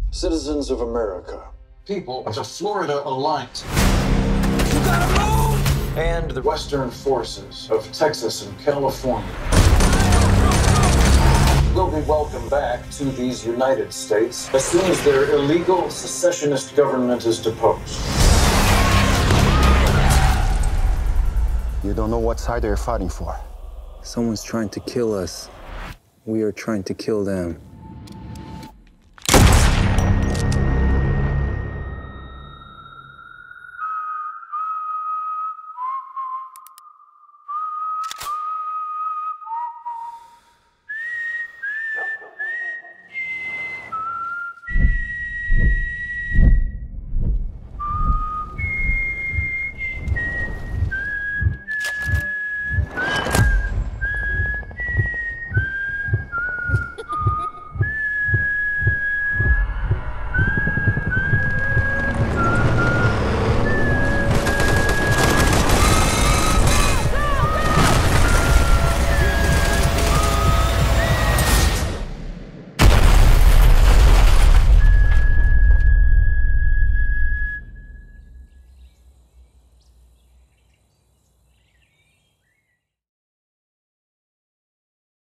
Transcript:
Citizens of America. People of the Florida Alliance. You gotta move! And the Western forces of Texas and California will be welcomed back to these United States as soon as their illegal secessionist government is deposed. You don't know what side they're fighting for. Someone's trying to kill us. We are trying to kill them.